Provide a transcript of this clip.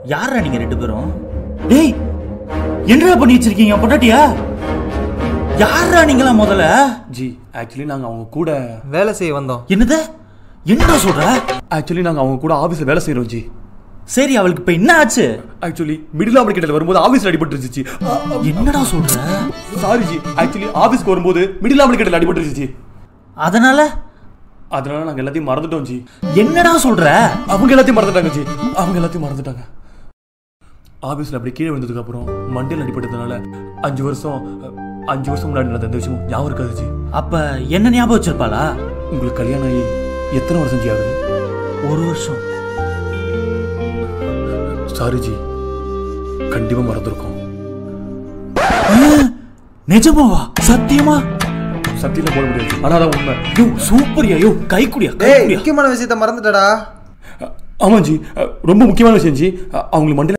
யாரா நீங்க ரெண்டு பேரும்? டேய் என்னடா பண்ணி வச்சிருக்கீங்க பொண்டாட்டியா? யாரா நீங்களா முதல்ல? ஜி ஆக்சுவலி நாங்க அவங்க கூட வேலை செய்ய வந்தோம். என்னது? என்னடா சொல்ற? ஆக்சுவலி நாங்க அவங்க கூட ஆபீஸ்ல வேலை செய்யறோம் ஜி. சரி அவளுக்கு இப்ப என்ன ஆச்சு? ஆக்சுவலி மிடில் ஆம்பிளிகேட்டர்ல வரும்போது ஆபீஸ்ல அடிபட்டுருச்சு ஜி. என்னடா சொல்ற? சாரி ஜி, ஆக்சுவலி ஆபீஸ்க்கு வரும்போது மிடில் ஆம்பிளிகேட்டர்ல அடிபட்டுருச்சு ஜி. அதனால நாங்க எல்லாத்தையும் மறந்துட்டோம் ஜி. என்னடா சொல்ற? அவங்க எல்லாத்தையும் மறந்துட்டாங்க ஜி. அவங்க எல்லாத்தையும் மறந்துட்டாங்க. ஆபீஸ்ல அப்படி கீழே விழுந்ததுக்கு அப்புறம் மண்டையில் அடிபட்டதுனால 5 வருஷம் முன்னாடி நடந்த அந்த விஷயம் ஞாபகம் இருக்காது ஜி. அப்ப என்ன ஞாபகம் வச்சிருப்பாளா? உங்களுக்கு கல்யாணம் ஆகி எத்தனை வருஷம் ஜி ஆகுது? 1 வருஷம். சாரி ஜி, கண்டிப்பா மறந்துருக்கோம். நிஜமாவா? சத்தியமா? சத்தியில போட முடியாது, ஆனா அதான் உண்மை. யோ சூப்பரியா, யோ கைக்குடியா ஏய் முக்கியமான விஷயத்த மறந்துட்டடா. ஆமா ஜி, ரொம்ப முக்கியமான விஷயம் ஜி. அவங்களுக்கு மண்டையில